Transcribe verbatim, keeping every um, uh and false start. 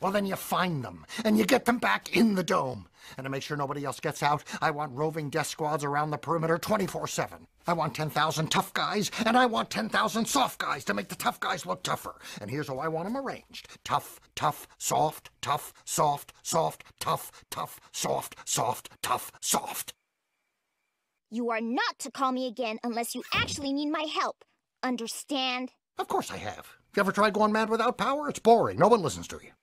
Well, then you find them, and you get them back in the dome. And to make sure nobody else gets out, I want roving death squads around the perimeter twenty-four seven. I want ten thousand tough guys, and I want ten thousand soft guys to make the tough guys look tougher. And here's how I want them arranged. Tough, tough, soft, tough, soft, soft, tough, tough, soft, soft, tough, soft. You are not to call me again unless you actually need my help. Understand? Of course I have. You ever tried going mad without power? It's boring. No one listens to you.